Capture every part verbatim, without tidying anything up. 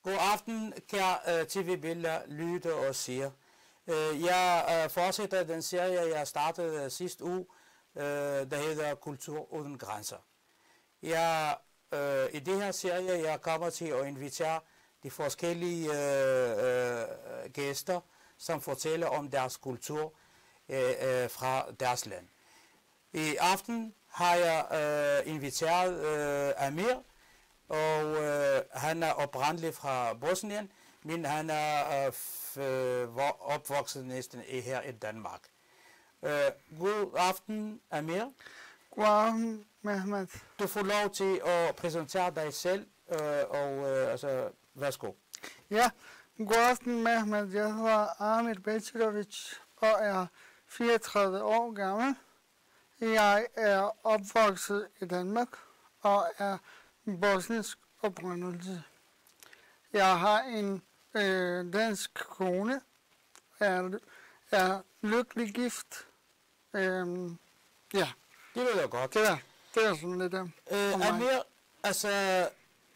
God aften, kære T V-billeder, lytte og seere. Jeg fortsætter den serie, jeg startede sidste uge, der hedder Kultur uden grænser. Jeg, I det her serie, jeg kommer til at invitere de forskellige øh, gæster, som fortæller om deres kultur øh, fra deres land. I aften har jeg øh, inviteret øh, Amir, og øh, han er oprindelig fra Bosnien, men han er øh, opvokset næsten her i Danmark. Øh, god aften, Amir. God aften, Mehmet. Du får lov til at præsentere dig selv, øh, og øh, altså, værsgo. Ja, god aften, Mehmet. Jeg hedder Amir Becirovic og er fireogtredive år gammel. Jeg er opvokset i Danmark og er bosnisk oprindelse. Jeg har en øh, dansk kone, er, er lykkelig gift. Øhm, ja. Det lyder godt. Det er, det er sådan lidt om øh, mig. Amir, altså,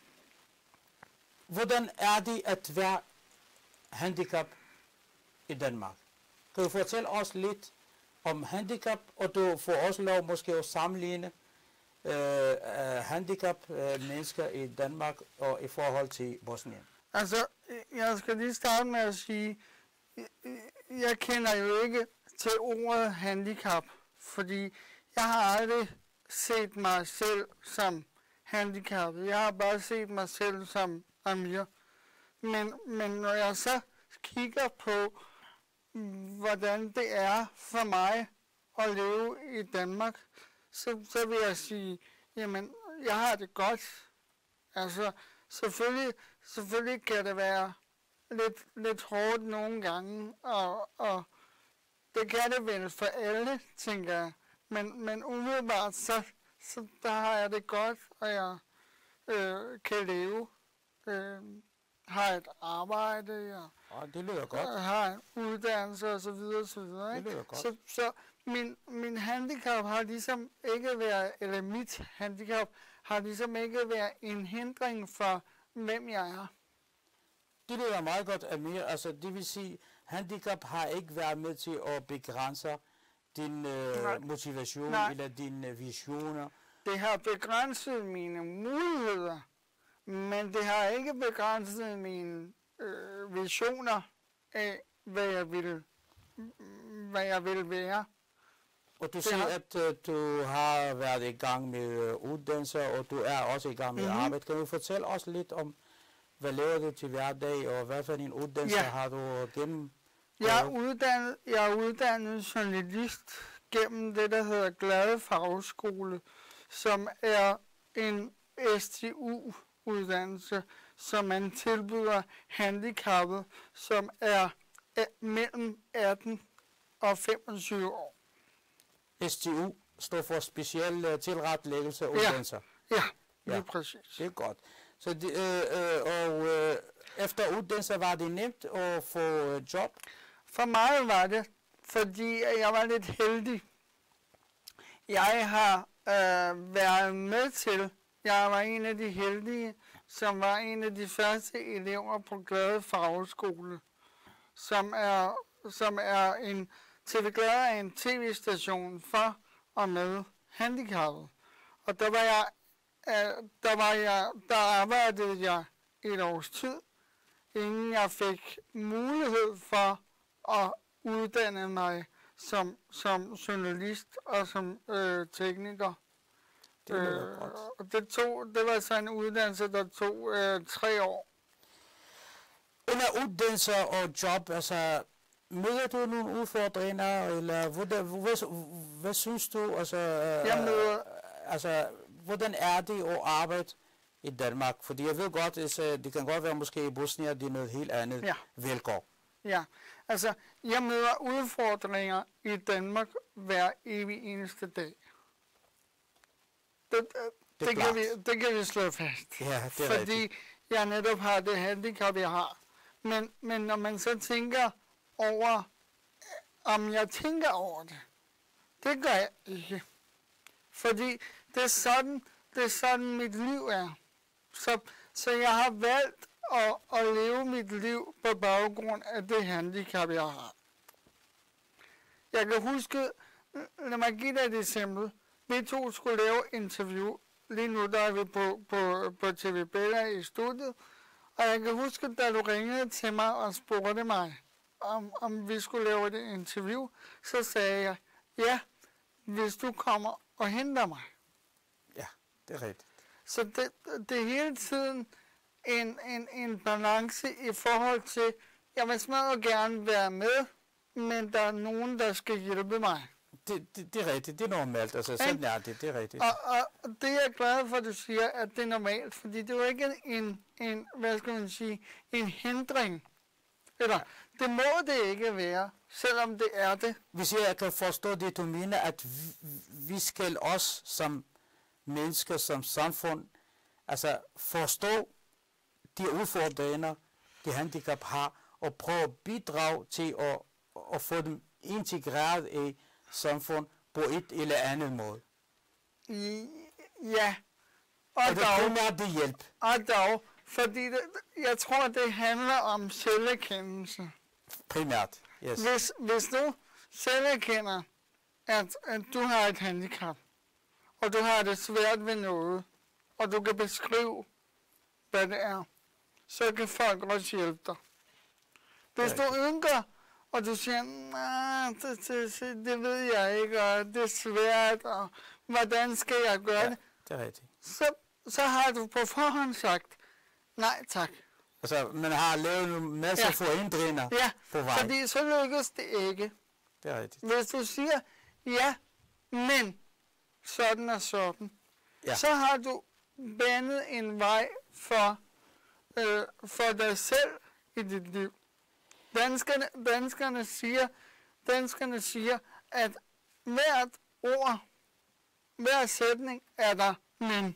hvordan er det at være handicap i Danmark? Kan du fortælle os lidt om handicap, og du får også lov måske at sammenligne øh, handicap øh, mennesker i Danmark og i forhold til Bosnien? Altså, jeg skal lige starte med at sige, jeg kender jo ikke til ordet handicap, fordi jeg har aldrig set mig selv som handicappet. Jeg har bare set mig selv som Amir. Men, men når jeg så kigger på, hvordan det er for mig at leve i Danmark, så, så vil jeg sige, jamen, jeg har det godt. Altså, selvfølgelig, selvfølgelig kan det være lidt, lidt hårdt nogle gange, og, og det kan det vel for alle, tænker jeg. Men, men umiddelbart, så, så der har jeg det godt, og jeg øh, kan leve. Øh, har et arbejde, jeg oh, det lyder godt. Har en uddannelse og så videre, og så videre. Det lyder godt. Så, så min, min handicap har ligesom ikke været, eller mit handicap har ligesom ikke været en hindring for, hvem jeg er. Det lyder meget godt, Amir. Altså, det vil sige, handicap har ikke været med til at begrænse din øh, motivation Nej. eller dine visioner. Det har begrænset mine muligheder, men det har ikke begrænset mine øh, visioner af, hvad jeg vil, hvad jeg vil være. Og du siger, har... at uh, du har været i gang med uh, uddannelse, og du er også i gang med mm-hmm. arbejde. Kan du fortælle os lidt om, hvad laver du til hverdag, og hvad for en uddannelse ja. har du gennem? Jeg er uddannet, jeg er uddannet journalist gennem det, der hedder Glade Fagskole, som er en S T U-uddannelse, som man tilbyder handicappede, som er mellem atten og femogtyve år. S T U står for speciel uh, tilrettelæggelse af uddannelser? Ja, ja, det er præcis. Det er godt. Så det, øh, øh, og øh, efter uddannelse var det nemt at få job? For mig var det, fordi jeg var lidt heldig. Jeg har øh, været med til, jeg var en af de heldige, som var en af de første elever på Glade Fagskole, som er, som er en T V Glade er en tv-station for og med handicappet. Og der var jeg, øh, der var jeg, der arbejdede jeg et års tid, inden jeg fik mulighed for at uddanne mig som, som journalist og som øh, tekniker. Det, øh, godt. det, tog, det var så en uddannelse, der tog øh, tre år. Under uddannelse og job, altså, møder du nogle udfordringer, eller hvordan, hvad, hvad synes du, altså, jeg møder, altså, hvordan er det at arbejde i Danmark? Fordi jeg ved godt, at det kan godt være måske i Bosnien, det er noget helt andet ja. vilkår. Ja, altså, jeg møder udfordringer i Danmark hver evig eneste dag. Det, det, det, det, kan, vi, det kan vi slå fast. Ja, det er fordi rigtigt. Jeg netop har det handicap, jeg har. Men, men når man så tænker over, om jeg tænker over det, det gør jeg ikke. Fordi det er sådan, det er sådan mit liv er. Så, så jeg har valgt at, at leve mit liv på baggrund af det handicap, jeg har. Jeg kan huske, lad mig give dig et eksempel. Vi to skulle lave interview. Lige nu der er vi på, på, på T V Bella i studiet. Og jeg kan huske, da du ringede til mig og spurgte mig, om, om vi skulle lave et interview, så sagde jeg, ja, hvis du kommer og henter mig. Ja, det er rigtigt. Så det, det er hele tiden en, en, en balance i forhold til, jeg vil smadre gerne være med, men der er nogen, der skal hjælpe mig. Det, det, det er rigtigt, det er normalt, altså sådan er det, det er rigtigt. Og, og det er jeg glad for, at du siger, at det er normalt, fordi det er jo ikke en, en hvad skal man sige, en hindring. Eller, det må det ikke være, selvom det er det. Hvis jeg kan forstå det, du mener, at vi, vi skal også som mennesker, som samfund, altså forstå de udfordringer, de handicap har, og prøve at bidrage til at, at få dem integreret i samfund på et eller andet måde. Ja. Og, og det er primært det hjælp. Og dog, fordi det, jeg tror, det handler om selverkendelse. Primært, yes. Hvis, hvis du selverkender, at, at du har et handicap, og du har det svært ved noget, og du kan beskrive, hvad det er, så kan folk også hjælpe dig. Hvis du ynker, og du siger, nej, det, det, det ved jeg ikke, og det er svært, og hvordan skal jeg gøre ja, det? det er rigtigt. Så, så har du på forhånd sagt, nej tak. Altså, man har lavet en masse ja. forhindringer ja, på vej. Fordi så lykkes det ikke. Det er rigtigt. Hvis du siger, ja, men sådan og sådan, ja. så har du banet en vej for, øh, for dig selv i dit liv. Danskerne, danskerne, siger, danskerne siger, at hvert ord, hver sætning er der men.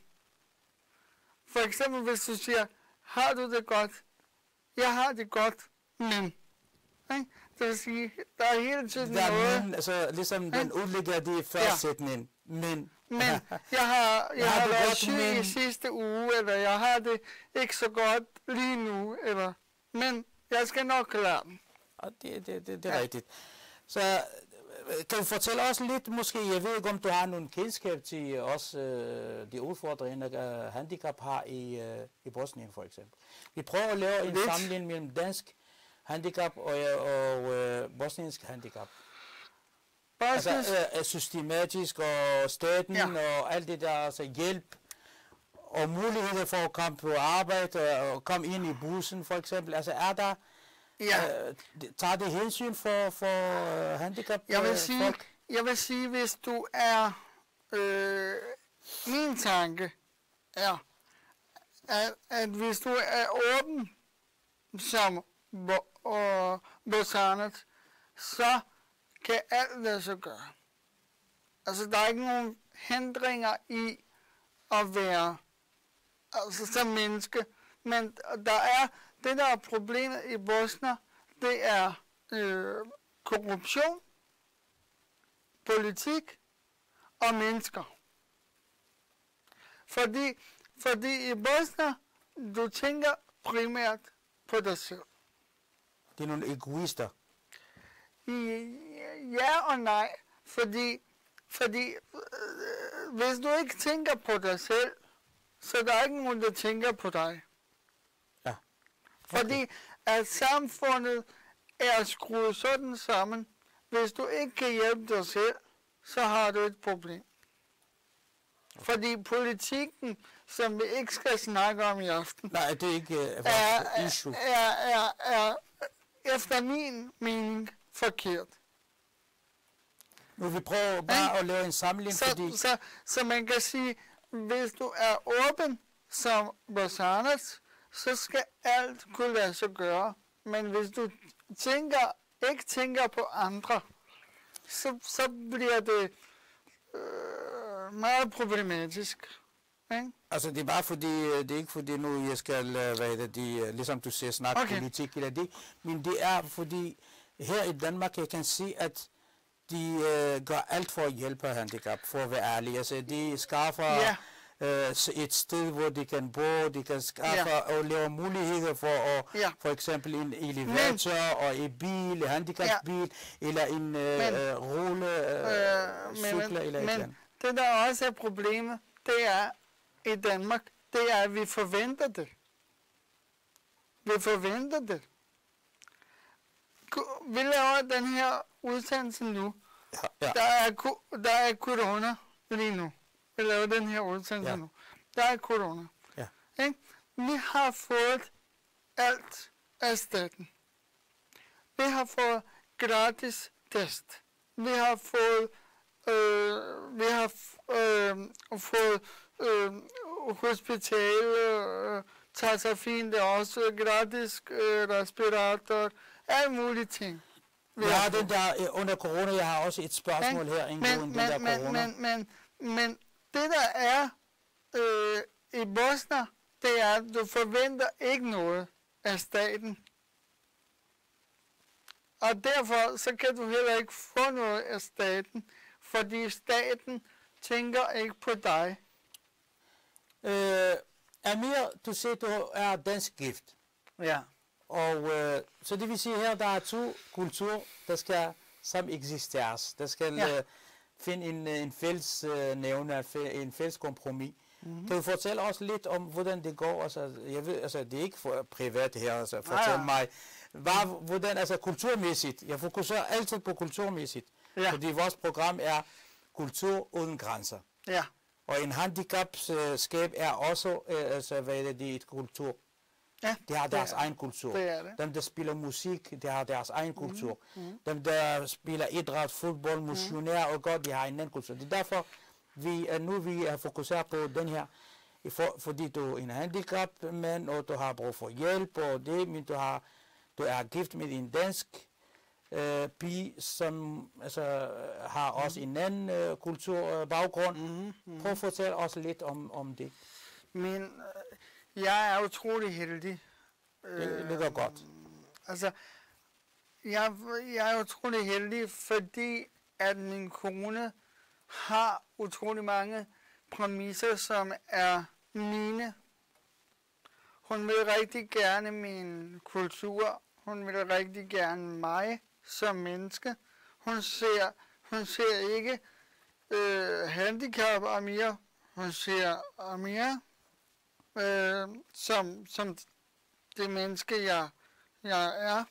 For eksempel hvis du siger, har du det godt? Jeg har det godt, men. Det vil sige, der er hele tiden der noget. Men, altså ligesom den udlægger det i første ja. sætning. Men. Men jeg har, jeg har, har været syg men... i sidste uge, eller jeg har det ikke så godt lige nu, eller. Men jeg skal nok klare den. Og det, det, det, det er ja. rigtigt. Så kan du fortælle os lidt, måske, jeg ved ikke, om du har nogle kendskab til også øh, de udfordringer, øh, handicap har i, øh, i Bosnien for eksempel. Vi prøver at lave en sammenligning mellem dansk handicap og, og øh, bosniensk handicap. Altså øh, systematisk og staten ja. og alt det der, altså hjælp og muligheder for at komme på arbejde og komme ind i bussen for eksempel. Altså er der Ja. Øh, tager det hensyn for, for uh, handicap jeg vil sige, folk? Jeg vil sige, hvis du er, øh, min tanke er, at, at hvis du er åben som bosanisk, så kan alt lade sig gøre. Altså, der er ikke nogen hindringer i at være altså, som menneske, men der er det, der er problemet i Bosnien, det er øh, korruption, politik og mennesker. Fordi, fordi i Bosnien, du tænker primært på dig selv. Det er nogle egoister. Ja og nej, fordi, fordi øh, hvis du ikke tænker på dig selv, så der er ikke nogen, der tænker på dig. Okay. Fordi at samfundet er skruet sådan sammen, hvis du ikke kan hjælpe dig selv, så har du et problem. Okay. Fordi politikken, som vi ikke skal snakke om i aften, Nej, det er ikke uh, er, issue. Er, er, er, er efter min mening forkert. Nu vi prøver bare at lave en sammenligning, så, fordi... Så, så man kan sige, hvis du er åben som bosanisk, så skal alt kunne lade sig gøre. Men hvis du tænker, ikke tænker på andre, så, så bliver det øh, meget problematisk. Ikke? Altså det er bare fordi, det er ikke fordi nu jeg skal, hvad hedder det, ligesom du siger, snakke okay. politik eller det, men det er fordi her i Danmark, jeg kan se, at de øh, gør alt for at hjælpe handicap, for at være ærlig. Altså de skaffer... Ja. øh, et sted, hvor de kan bo, de kan skaffe Ja. og lave muligheder for at, Ja. for eksempel en elevator og en bil, en handicapbil, ja. eller en øh, Men- øh, rulle, øh, Øh, cykler men, eller et eller andet. men det, der også er problemet, det er i Danmark, det er, at vi forventer det. Vi forventer det. Ku- Vi laver den her udsendelse nu. Ja, ja. Der er, ko- der er corona lige nu. Vi laver den her udsendelse Ja. nu. Der er corona. Ja. Ikke? Vi har fået alt af staten. Vi har fået gratis test. Vi har fået, øh, vi har f- øh, fået øh, hospital, øh, tager sig fint, det er også gratis øh, respirator, alle mulige ting. Vi Jeg har har fået. den der, øh, under corona, jeg har også et spørgsmål her angående den der men, men, corona. men, men, men det der er øh, i Bosnien, det er, at du forventer ikke noget af staten. Og derfor så kan du heller ikke få noget af staten, fordi staten tænker ikke på dig. Øh, Amir, du siger, du er dansk gift. Ja. Og øh, så det vil sige her, der er to kulturer, der skal sammen eksisteres. Der skal Ja. øh, finde en, øh, en fælles øh, nævner, fæ- en fælles kompromis. Mhm. Mm-hmm. Kan du fortælle os lidt om, hvordan det går? Altså, jeg ved, altså, det er ikke for privat her, altså, fortæl Nej, nej. mig. Hvad, hvordan, altså kulturmæssigt, jeg fokuserer altid på kulturmæssigt, Ja. fordi vores program er kultur uden grænser. Ja. Og en handicapskab er også, øh, altså, hvad er det, et kultur. Ja. De har deres er- egen kultur. Det er det. Dem, der spiller musik, de har deres egen kultur. Mm-hmm. Dem, der spiller idræt, fodbold, motionær og godt, de har en anden kultur. Det er derfor, vi er nu vi er fokuseret på den her, i for, fordi du er en handicapmand, og du har brug for hjælp, og det, men du, har, du er gift med en dansk øh, pige, som altså, har også en anden øh, kulturbaggrund. Mm-hmm. Prøv at fortælle os lidt om, om det. Men øh, jeg er utrolig heldig. Det lyder godt. Altså, jeg, jeg er utrolig heldig, fordi at min kone har utrolig mange præmisser, som er mine. Hun vil rigtig gerne min kultur. Hun vil rigtig gerne mig som menneske. Hun ser, hun ser ikke øh, handicap Amir. Hun ser Amir øh, som, som det menneske, jeg, jeg er.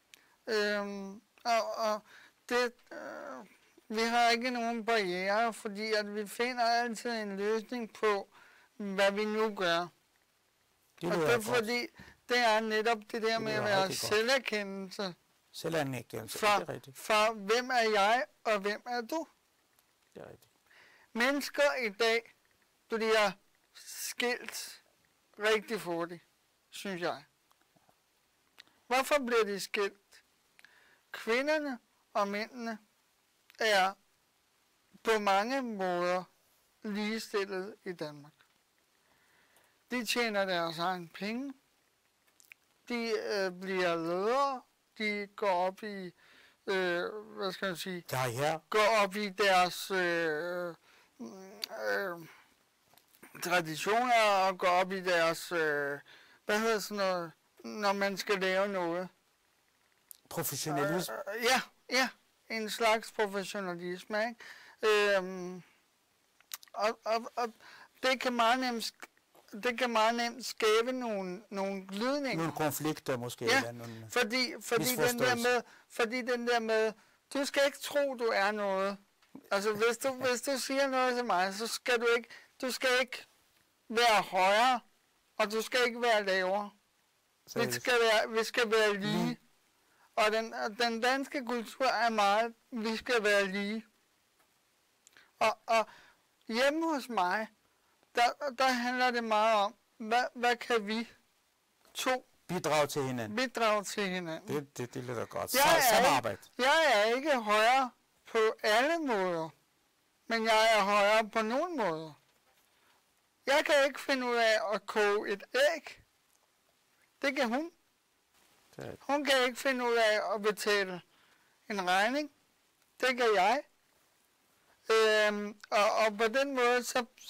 Øhm, og, og det, øh, vi har ikke nogen barriere, fordi at vi finder altid en løsning på, hvad vi nu gør. Det Og det lyder er godt. fordi, det er netop det der med lyder at være rigtig godt. selverkendelse. Selvanerkendelse, Fra, det er rigtigt. fra hvem er jeg, og hvem er du? Det er rigtigt. Mennesker i dag bliver skilt rigtig hurtigt, synes jeg. Hvorfor bliver de skilt? Kvinderne og mændene er på mange måder ligestillet i Danmark. De tjener deres egen penge. De øh, bliver ledere. De går op i, øh, hvad skal man sige, Der er her. går op i deres øh, øh, traditioner og går op i deres, øh, hvad hedder sådan noget, når man skal lave noget. Professionalisme. Øh, ja, ja, en slags professionalisme, ikke? Øhm, og, og, og det kan meget nemt, det kan meget nemt skabe nogle, nogle glidninger. Nogle konflikter måske. Ja, Eller nogle... fordi, fordi, den der misforståelse. med, fordi den der med, du skal ikke tro, du er noget. Altså, hvis du, hvis du siger noget til mig, så skal du ikke, du skal ikke være højere, og du skal ikke være lavere. Vi skal være, vi skal være lige. Lige. Og den, og den danske kultur er meget, vi skal være lige. Og, og hjemme hos mig, der, der handler det meget om, hvad, hvad kan vi to Bidrag til hinanden. bidrage til hinanden. Det, det, det lyder godt. Jeg Sa- er Samarbejde. Jeg er ikke højere på alle måder, men jeg er højere på nogle måder. Jeg kan ikke finde ud af at koge et æg. Det kan hun. Det er- Hun kan ikke finde ud af at betale en regning. Det kan jeg. Øhm, og, og på den måde, så, så,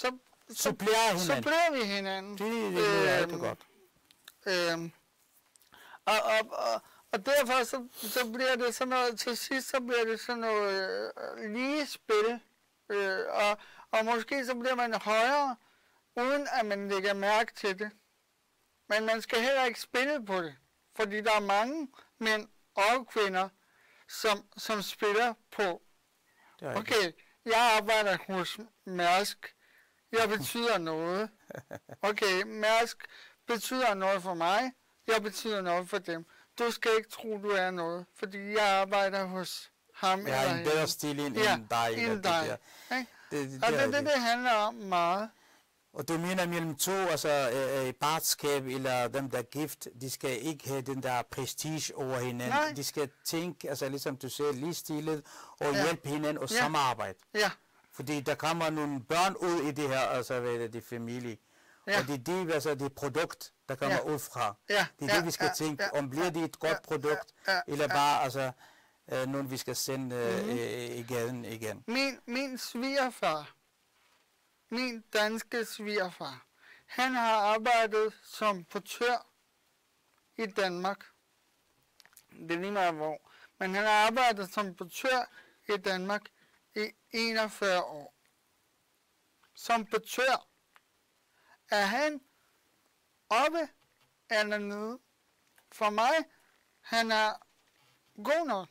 supplerer hinanden. supplerer vi hinanden. Det, det, det er rigtig godt. Øhm, og, og, og, og derfor så, så bliver det sådan noget, til sidst så bliver det sådan noget øh, lige spil, øh, og, og måske så bliver man højere, uden at man lægger mærke til det. Men man skal heller ikke spille på det, fordi der er mange mænd og kvinder, som, som spiller på. Okay, jeg arbejder hos Mærsk. Jeg betyder noget. Okay, Mærsk betyder noget for mig. Jeg betyder noget for dem. Du skal ikke tro, du er noget, fordi jeg arbejder hos ham. Jeg har en bedre stil end, ja, end dig. End dig. Det, det, det, og det er det, det handler om meget. Og du mener mellem to, altså øh, partskab eller dem, der er gift, de skal ikke have den der prestige over hinanden. Nej. De skal tænke, altså ligesom du siger, lige stilet og ja. hjælpe hinanden og ja. samarbejde. Ja. Fordi der kommer nogle børn ud i det her, altså hvad det, det familie. Ja. Og det er det, altså det produkt, der kommer ja. ud fra. Ja. Det er ja. det, vi skal ja. tænke, ja. om bliver det et godt produkt, ja. Ja. eller bare altså øh, nogen, vi skal sende øh, mm-hmm. øh, i gaden igen. Min, min svigerfar, min danske svigerfar, han har arbejdet som portør i Danmark. Det er lige meget hvor. Men han har arbejdet som portør i Danmark i enogfyrre år. Som portør. Er han oppe eller nede? For mig, han er god nok.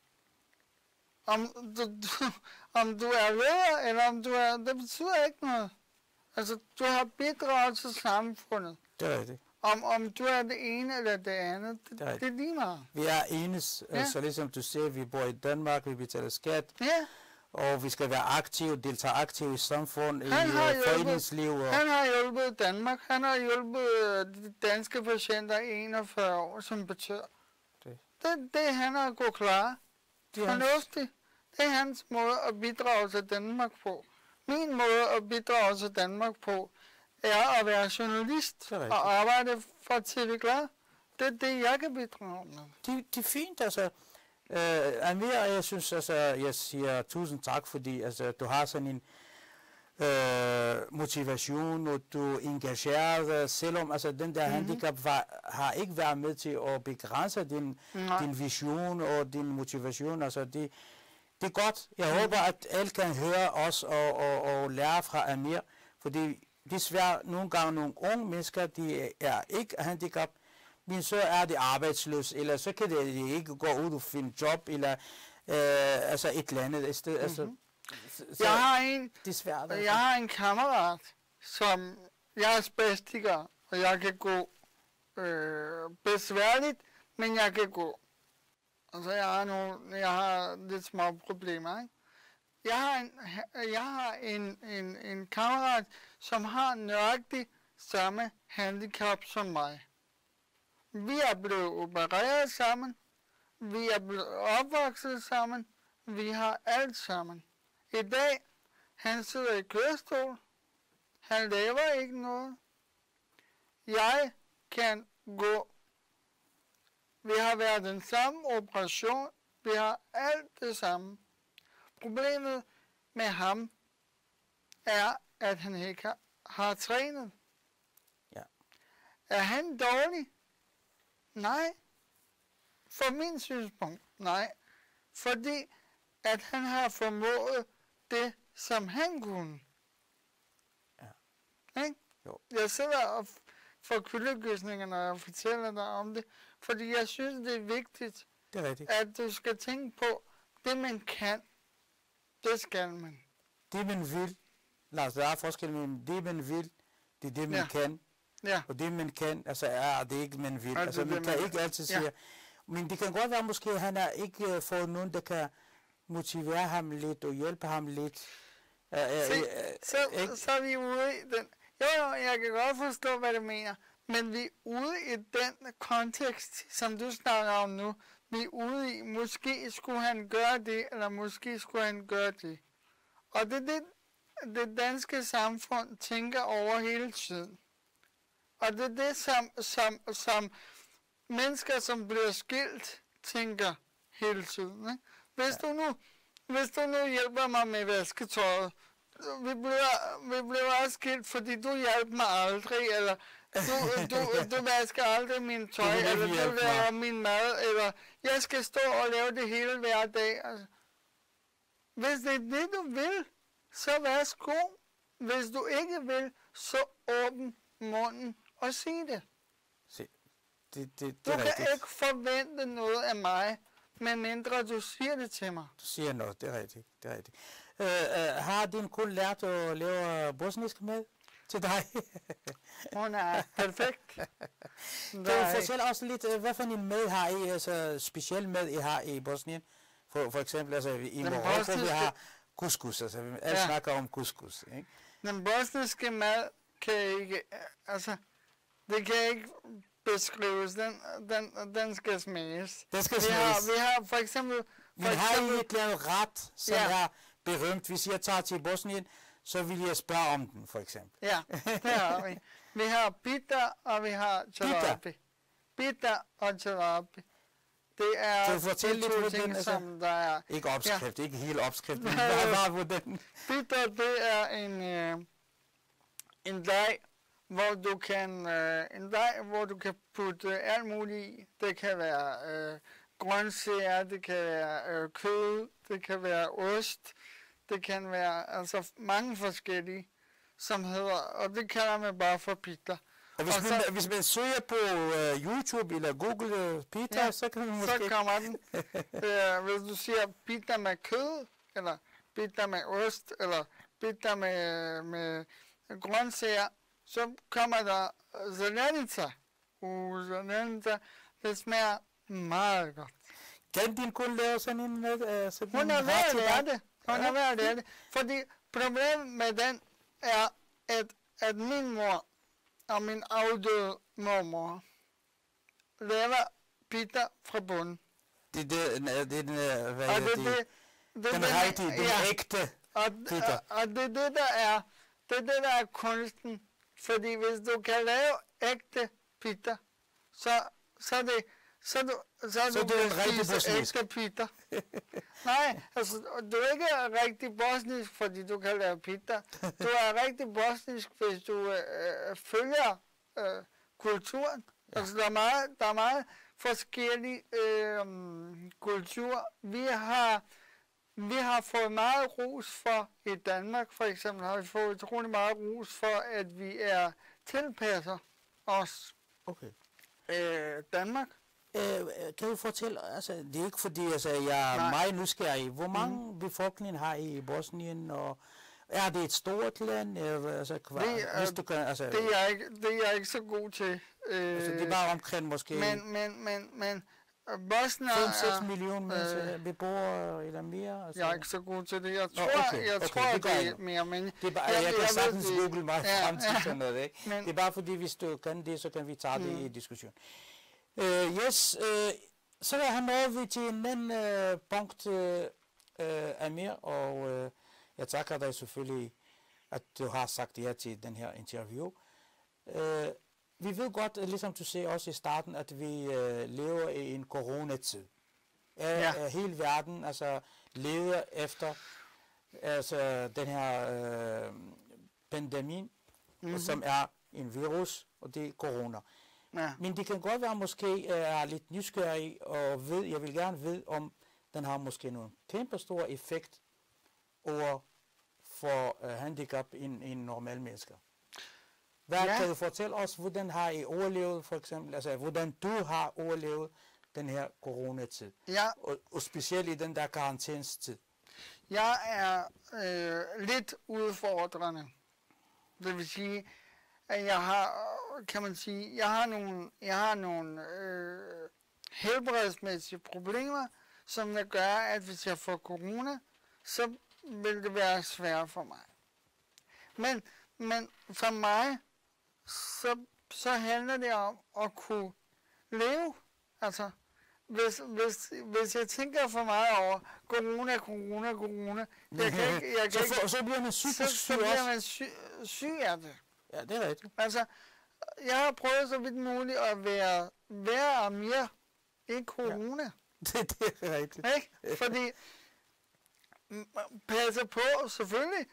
Om du, du, om du er leder, eller om du er, det betyder ikke noget. Altså, du har bidraget til samfundet. Det er rigtigt. Om, om du er det ene eller det andet, det, det, er, det er lige meget. Vi er enes, ja. altså ligesom du siger, vi bor i Danmark, vi betaler skat, ja. og vi skal være aktive, deltage aktive i samfundet, han i foreningsliv. Og... Han har hjulpet Danmark, han har hjulpet de danske patienter i enogfyrre år som portør. Det. Det, det han har gået klar. Fornuftigt. Det er hans måde at bidrage til Danmark på. Min måde at bidrage til Danmark på er at være journalist og arbejde for T V Glad. Det er det, jeg kan bidrage med. Det, det er fint, altså. Uh, Amir, jeg synes, altså, jeg siger tusind tak, fordi altså, du har sådan en uh, motivation, og du er engageret, selvom altså, den der mm-hmm. handicap var, har ikke været med til at begrænse din, din vision og din motivation. Altså, det, det er godt. Jeg mm. håber, at alle kan høre os og, og, og lære fra Amir, fordi desværre nogle gange nogle unge mennesker, de er ikke handicap, men så er det arbejdsløs, eller så kan det ikke gå ud og finde job, eller øh, altså et eller andet sted. Altså, mm-hmm. så, så jeg har en, desværre, altså. jeg har en kammerat, som jeg er spastiker, og jeg kan gå øh, besværligt, men jeg kan gå. Altså jeg har nogle, jeg har lidt små problemer, ikke? Jeg har en, jeg har en, en, en kammerat, som har nøjagtigt samme handicap som mig. Vi er blevet opereret sammen, vi er blevet opvokset sammen, vi har alt sammen. I dag, han sidder i kørestol, han laver ikke noget. Jeg kan gå. Vi har været den samme operation, vi har alt det samme. Problemet med ham er, at han ikke har, har trænet. Ja. Er han dårlig? Nej. For min synspunkt, nej. Fordi, at han har formået det, som han kunne. Ja. Ikke? Jo. Jeg sidder og får kyldegysninger, når jeg fortæller dig om det, fordi jeg synes, det er vigtigt, det er rigtigt. At du skal tænke på, det man kan, det skal man. Det man vil, Lars, der er forskel mellem det man vil, det er det man ja. kan. Ja. Og det man kan, altså er det ikke man vil. Altså, altså man det, kan man ikke altid sige, ja. Men det kan godt være måske, at han har ikke uh, fået nogen, der kan motivere ham lidt og hjælpe ham lidt. Uh, uh, Se, uh, så, uh, så er vi ude i den. Jo, jo, jeg kan godt forstå, hvad du mener. Men vi er ude i den kontekst, som du snakker om nu. Vi er ude i, måske skulle han gøre det, eller måske skulle han gøre det. Og det er det, det danske samfund tænker over hele tiden. Og det er det, som, som, som mennesker, som bliver skilt, tænker hele tiden. Ikke? Hvis, ja. du nu, hvis du nu hjælper mig med vasketøjet, vi blev, vi blev også skilt, fordi du hjalp mig aldrig, eller du, du, du vasker aldrig min tøj, Du vil eller ikke du hjælpe laver mig. min mad, eller jeg skal stå og lave det hele hver dag. Altså, hvis det er det, du vil, så værsgo. Hvis du ikke vil, så åbn munden og sig det. Se, det, det, Du det er kan rigtigt. ikke forvente noget af mig, medmindre du siger det til mig. Du siger noget, det er rigtigt. Det er rigtigt. Øh, øh, har din kone lært at lave bosnisk mad til dig? Hun er perfekt. Kan du fortælle os lidt, øh, hvad for en mad har I, altså speciel mad I har i Bosnien? For, for eksempel, altså i Den Marokko, vi bosniske- har couscous, altså vi alle Ja. snakker om couscous, ikke? Den bosniske mad kan ikke, altså, det kan ikke beskrives. Den, den, den skal smages. Den skal Vi har, smages. vi har for eksempel, for Men har I eksempel et eller andet ret, som Ja. er berømt? Hvis jeg tager til Bosnien, så vil jeg spørge om den, for eksempel. ja, det har vi. Vi har pita, og vi har charabi. Pita og charabi. Det er Kan du fortælle de lidt, to hvordan, ting, altså? som der er. Ikke opskrift, ja. Ikke helt opskrift, men Nej, bare, ja. bare hvordan. Pita, det er en, øh, en dej, hvor du kan øh, en dej, hvor du kan putte alt muligt i. Det kan være øh, grøntsager, det kan være øh, kød, det kan være ost, det kan være altså mange forskellige, som hedder, og det kalder man bare for pita. Og hvis, Og man, så- hvis man søger på uh, YouTube eller Google uh, pita, Ja, så kan man Så måske... kommer den. øh, hvis du siger pita med kød, eller pita med ost, eller pita med, med grøntsager, så kommer der zelenica. Uh, zelenica, det smager meget godt. Kan din kone lave sådan en med? Uh, sådan Hun en er ved ret at til lære dig? det. Hun Ja. er ved at lære det. Fordi problemet med den er, at, at min mor og min afdøde mormor laver pita fra bunden. Det er det, det, det, det, hvad Og hedder det, det, det, det, den det, rigtige, den ja. ægte. Og, Pita. og, og det er det, der er, det er det, der er kunsten. Fordi hvis du kan lave ægte pita, så, så er det, så, er du, så, er Så du det er vil en rigtig spise bosnisk. ægte pita. Nej, altså, du er ikke rigtig bosnisk, fordi du kan lave pita. Du er rigtig bosnisk, hvis du øh, følger øh, kulturen. Ja. Altså, der er meget, der er meget forskellige øh, kulturer. Vi har, vi har fået meget ros for, i Danmark for eksempel, har vi fået utrolig meget ros for, at vi er tilpasser os Okay. øh, Danmark. Øh, kan du fortælle, altså det er ikke fordi, altså jeg er Nej. meget nysgerrig. Hvor mange mm. befolkning har I i Bosnien, og er det et stort land? Eller, altså, kvar, Det er- hvis du kan, altså, Det er jeg ikke, det er jeg ikke så god til. Øh, altså, det er bare omkring måske men, men, men, men øh, Bosnien fem til seks er, millioner øh, beboere eller mere. Altså. jeg er ikke så god til det. Jeg Nå, tror, okay, jeg okay, tror det gør det jeg er ikke. mere, men Det er bare, jeg- jeg, jeg kan jeg ved sagtens det. google mig Ja, frem til ja. sådan noget, ikke? Men- Det er bare fordi, hvis du kan det, så kan vi tage det Mm. i diskussion. Uh, yes, uh, så er han nået vi til en anden uh, punkt, uh, uh, Amir, og uh, jeg takker dig selvfølgelig, at du har sagt ja til den her interview. Uh, vi ved godt, uh, ligesom du sagde også i starten, at vi uh, lever i en coronatid. Uh, Ja. uh, hele verden altså, leder efter altså, den her uh, pandemi, mm-hmm. som er en virus, og det er corona. Ja. Men det kan godt være, måske er lidt nysgerrig, og ved, jeg vil gerne vide, om den har måske nogle kæmpe store effekt over for uh, handicap en, en normal mennesker. Hvad Ja. kan du fortælle os, hvordan har I overlevet, for eksempel, altså hvordan du har overlevet den her coronatid, Jeg, og, og specielt i den der karantænstid? jeg er øh, lidt udfordrende. Det vil sige, at jeg har, kan man sige, jeg har nogle, jeg har nogle øh, helbredsmæssige problemer, som der gør, at hvis jeg får corona, så vil det være svært for mig. Men, men for mig, så, så handler det om at kunne leve. Altså, hvis, hvis, hvis jeg tænker for meget over corona, corona, corona, jeg kan ikke, jeg kan så, ikke, for, så bliver man så, psykisk så syg bliver også. man syg, syg af det. Ja, det er rigtigt. Altså, jeg har prøvet så vidt muligt at være værre og mere i corona. Ja. Det, det er rigtigt. Ikke? Fordi, m- passe på, selvfølgelig,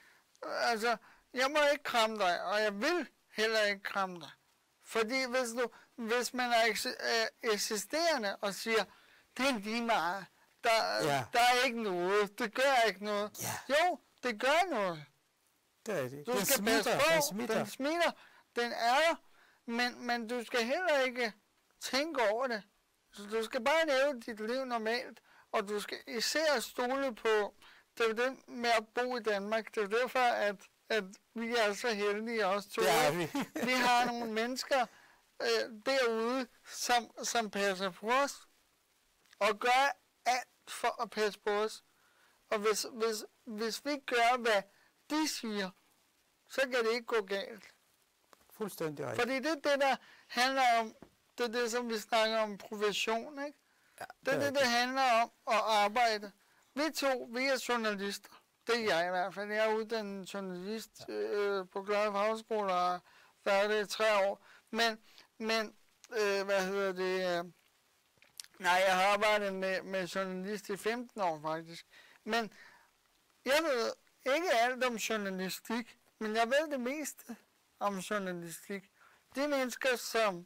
altså, jeg må ikke kramme dig, og jeg vil heller ikke kramme dig. Fordi hvis, du, hvis man er eksisterende og siger, det er lige meget, der, ja. der er ikke noget, det gør ikke noget. Ja. Jo, det gør noget. Det er det. Du Den skal smitter, passe på, den smitter. den smitter, den er der, men, men du skal heller ikke tænke over det. Så du skal bare leve dit liv normalt, og du skal især stole på, det er det med at bo i Danmark, det er derfor, at, at vi er så heldige også to. Ja, vi. vi har nogle mennesker øh, derude, som, som passer på os, og gør alt for at passe på os. Og hvis, hvis, hvis vi gør, hvad de siger, så kan det ikke gå galt. Fuldstændig rigtigt. Fordi det er det, der handler om, det er det, som vi snakker om profession, ikke? Ja, det er det, det handler om at arbejde. Vi to, vi er journalister. Det er jeg i hvert fald. Jeg er uddannet journalist øh, på Glad Fagskole og har været det i tre år. Men, men øh, hvad hedder det? Øh, nej, jeg har arbejdet med, med journalist i femten år faktisk. Men jeg ved ikke alt om journalistik, men jeg ved det meste om journalistik. De mennesker, som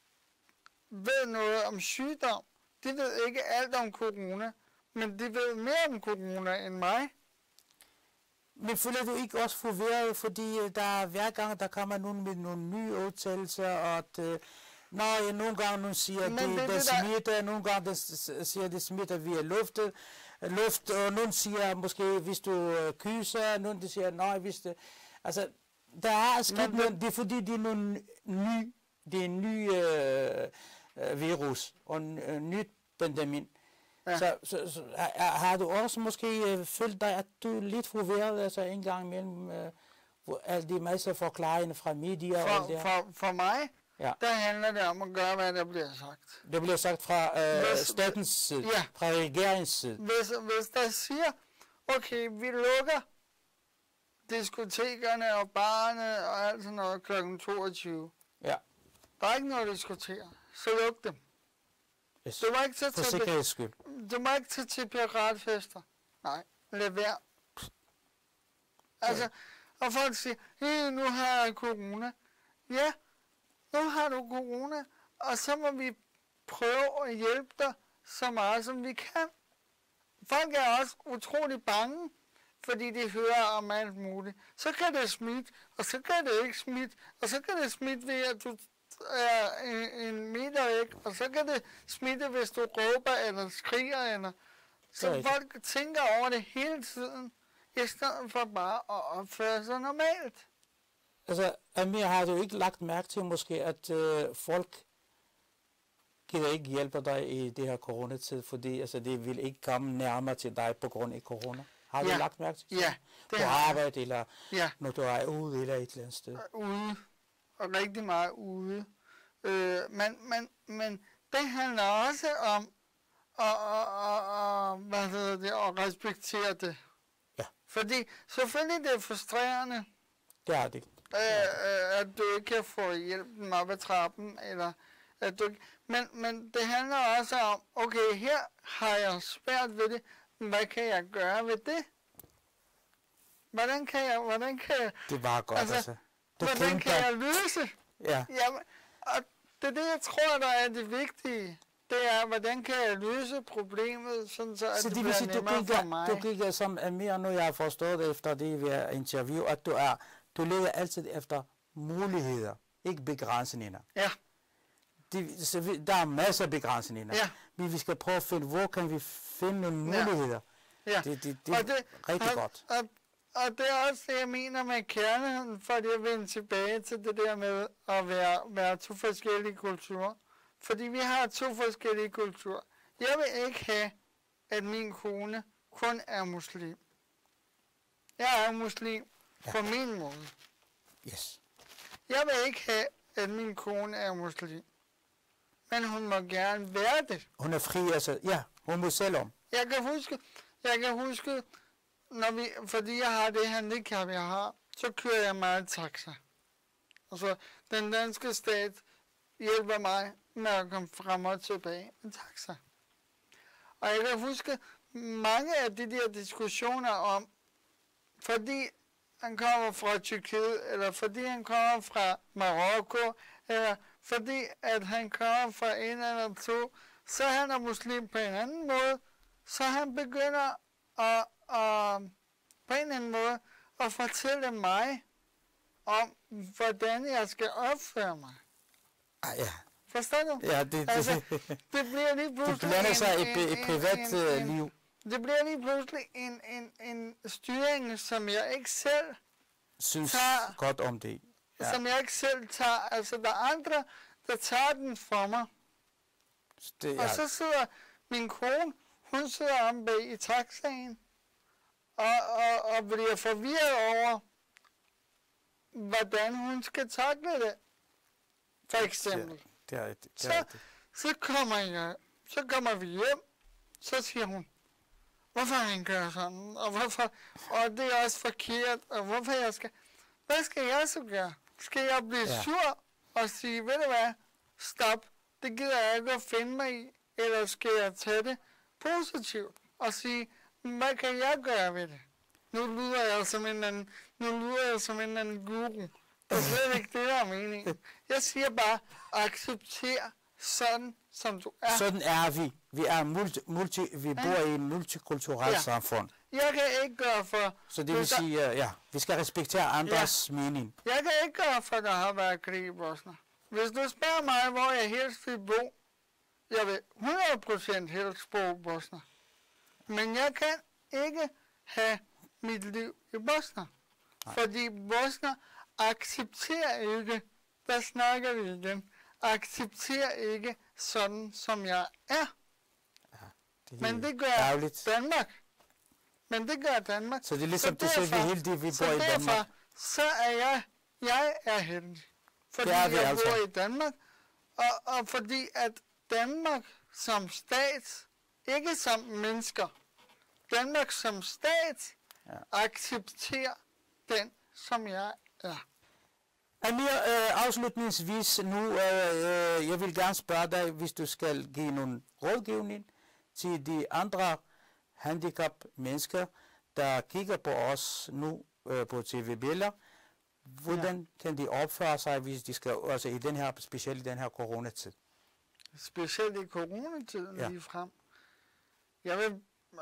ved noget om sygdom, de ved ikke alt om corona, men de ved mere om corona end mig. Men føler du ikke også forvirret, fordi der er hver gang, der kommer nogen med nogle nye udtalelser, og at øh, når jeg nogle gange nogen siger, at det, det, det smitter, der... nogle gange der siger, at det smitter via luftet, luft, og nogen siger måske, hvis du øh, kyser, nogen der siger, nej, hvis det... Altså, der er sket noget, det er fordi, det er nogle nye, det er en ny øh, øh, virus, og en øh, ny pandemi. Ja. Så, så, så har, har du også måske øh, følt dig, at du er lidt forvirret, altså en gang imellem, øh, hvor alle de masser af forklaringer fra medier for, og alt det for, for mig, ja. Der handler det om at gøre, hvad der bliver sagt. Det bliver sagt fra øh, hvis, statens side, ja. fra regeringens side. Hvis, hvis der siger, okay, vi lukker diskotekerne og barne og alt sådan noget klokken toogtyve. Ja. Der er ikke noget at diskutere. Så luk dem. Yes. Du må ikke tage for til, sikkerheds skyld. Du må ikke tage til piratfester. Nej, lad være. Altså, ja. Og folk siger, hey, nu har jeg corona. Ja, nu har du corona, og så må vi prøve at hjælpe dig så meget, som vi kan. Folk er også utrolig bange, fordi de hører om alt muligt. Så kan det smitte, og så kan det ikke smitte, og så kan det smitte ved, at du er en, en meter væk, og så kan det smitte, hvis du råber eller skriger. Eller. Så ja, folk tænker over det hele tiden, i stedet for bare at opføre sig normalt. Altså, Amir, har du ikke lagt mærke til måske, at øh, folk gider ikke hjælpe dig i det her coronatid, fordi altså, det vil ikke komme nærmere til dig på grund af corona? Har ja. du lagt mærke til det? Ja, det på arbejde, eller ja. når du er ude eller et eller andet sted? Ude, og rigtig meget ude. Øh, men, men, men det handler også om at, at, at, at, hvad hedder det, at respektere det. Ja. Fordi selvfølgelig det er frustrerende, det er det. Øh, at du ikke kan få hjælpen op ad trappen, eller at du men, men det handler også om, okay, her har jeg svært ved det, hvad kan jeg gøre ved det? Hvordan kan jeg, hvordan kan jeg... Det var godt, altså. altså. Du hvordan kan jeg løse? Ja. Jamen, og det er det, jeg tror, der er det vigtige. Det er, hvordan kan jeg løse problemet, sådan så, at så det, det bliver sige, nemmere du for mig. Du kigger som mere, nu jeg har forstået det efter det ved interview, at du er, du leder altid efter muligheder, ikke begrænsninger. Ja. De, så vi, der er masser af begrænsninger. Ja. Men vi skal prøve at finde, hvor kan vi finde nogle muligheder. Ja. Det, det, det er det, rigtig og, godt. Og, og det er også det, jeg mener med kærligheden, for at vende tilbage til det der med at være, være to forskellige kulturer. Fordi vi har to forskellige kulturer. Jeg vil ikke have, at min kone kun er muslim. Jeg er muslim ja. På min måde. Yes. Jeg vil ikke have, at min kone er muslim. Men hun må gerne være det. Hun er fri, altså, ja, hun må selv om. Jeg kan huske, jeg kan huske, når vi, fordi jeg har det handicap, jeg har, så kører jeg meget taxa. Altså, den danske stat hjælper mig med at komme frem og tilbage med taxa. Og jeg kan huske mange af de der diskussioner om, fordi han kommer fra Tyrkiet, eller fordi han kommer fra Marokko, eller fordi at han kommer fra en eller to, så han er muslim på en anden måde, så han begynder at, at på en eller anden måde at fortælle mig om, hvordan jeg skal opføre mig. Ah, ja. Forstår du? Ja, det, det, altså, det bliver lige pludselig det blander sig en, i et privat en, en, en, liv. Det bliver lige pludselig en, en, en styring, som jeg ikke selv synes tager, godt om det. Ja. Som jeg ikke selv tager. Altså, der er andre, der tager den for mig. Det, ja. Og så sidder min kone, hun sidder om bag i taxaen, og, og, og bliver forvirret over, hvordan hun skal takle det. For eksempel. Det, det er, det er, så, så, kommer jeg, så kommer vi hjem, så siger hun, hvorfor han gør sådan, og hvorfor, og det er også forkert, og hvorfor jeg skal, hvad skal jeg så gøre? Skal jeg blive ja. sur og sige, ved du hvad, stop, det gider jeg ikke at finde mig i, eller skal jeg tage det positivt og sige, hvad kan jeg gøre ved det? Nu lyder jeg som en anden, nu lyder jeg som en anden guru. Det er slet ikke det, der er meningen. Jeg siger bare, accepter sådan, som du er. Sådan er vi. Vi er multi, multi vi bor ja. i et multikulturelt ja. samfund. Jeg kan ikke gøre for... Så det vil sige, ja, vi skal respektere andres ja. mening. Jeg kan ikke gøre for, at der har været krig i Bosnien. Hvis du spørger mig, hvor jeg helst vil bo, jeg vil hundrede procent helst bo i Bosnien. Men jeg kan ikke have mit liv i Bosnien. Fordi Bosnien accepterer ikke, der snakker vi igen, accepterer ikke sådan, som jeg er. Ja, det Men det gør ærgerligt. Danmark. Men det gør Danmark. Så det er ligesom, du siger, vi hele det, vi bor i Danmark. Så derfor, så er jeg, jeg er heldig. Fordi er jeg altså. bor i Danmark, og, og fordi at Danmark som stat, ikke som mennesker, Danmark som stat, ja. accepterer den, som jeg er. Amir, øh, afslutningsvis nu, øh, jeg vil gerne spørge dig, hvis du skal give nogle rådgivning til de andre handicap-mennesker, der kigger på os nu øh, på T V-billeder. Hvordan ja. kan de opføre sig, hvis de skal, altså i den her, specielt i den her coronatid? Specielt i coronatiden ja. lige frem. Jeg vil øh,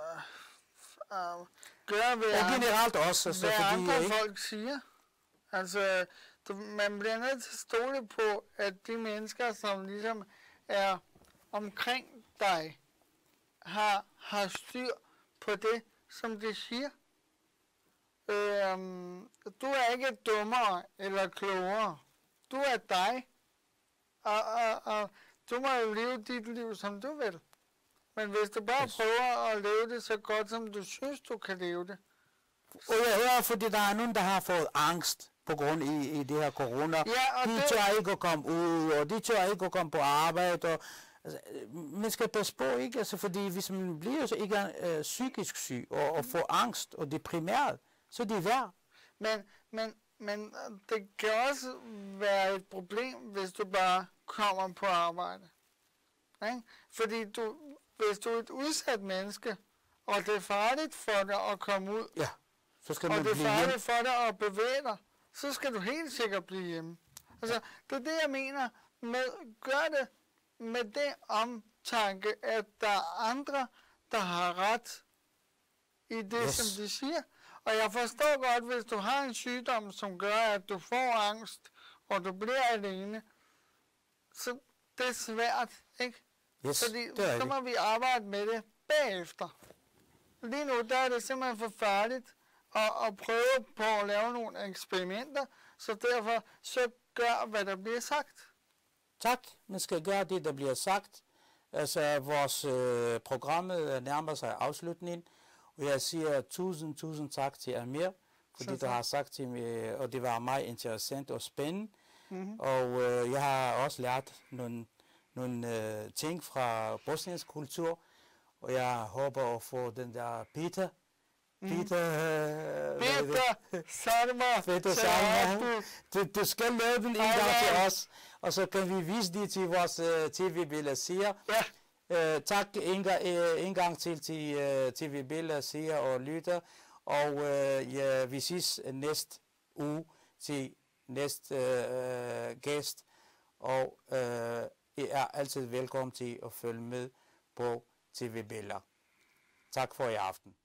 øh, gøre, hvad, og generelt også, altså, hvad fordi andre ikke... folk siger. Altså, du, man bliver nødt til at stole på, at de mennesker, som ligesom er omkring dig, har, har styr på det, som de siger. Øhm, du er ikke dummere eller klogere. Du er dig. Og, og, og du må jo leve dit liv, som du vil. Men hvis du bare yes. prøver at leve det så godt, som du synes, du kan leve det. Og jeg hører, fordi der er nogen, der har fået angst på grund i, i det her corona. Ja, de det... tør ikke at komme ud, og de tør ikke at komme på arbejde. Og, altså, man skal passe på, ikke? Altså, fordi hvis man bliver så ikke øh, psykisk syg og, og får angst og deprimeret, så er det værd. Men, men, men det kan også være et problem, hvis du bare kommer på arbejde. Ikke? Fordi du, hvis du er et udsat menneske, og det er farligt for dig at komme ud, ja, så skal og man det er blive farligt hjem. for dig at bevæge dig, så skal du helt sikkert blive hjemme. Altså, det er det, jeg mener med, gør det med det omtanke, at der er andre, der har ret i det, yes. som de siger. Og jeg forstår godt, hvis du har en sygdom, som gør, at du får angst, og du bliver alene, så det er svært, ikke? Yes, fordi så må vi arbejde med det bagefter. Lige nu, der er det simpelthen for farligt at, at prøve på at lave nogle eksperimenter, så derfor så gør, hvad der bliver sagt. Tak, man skal gøre det, der bliver sagt. Altså, vores øh, programmet nærmer sig afslutningen, og jeg siger tusind, tusind tak til Amir, fordi du har sagt til mig, og det var meget interessant og spændende. Mm-hmm. Og øh, jeg har også lært nogle, nogle øh, ting fra bosnisk kultur, og jeg håber at få den der Peter. Mm. Peter, øh, Peter Salma. Peter Salma. Du, du skal lave den en gang til os, og så kan vi vise det til vores uh, T V-billeder siger. Ja. Uh, tak en, uh, en gang til til uh, T V-billeder siger og lytter. og øh, ja, vi ses næste uge til næste øh, gæst, og øh, I er altid velkommen til at følge med på T V Bella. Tak for i aften.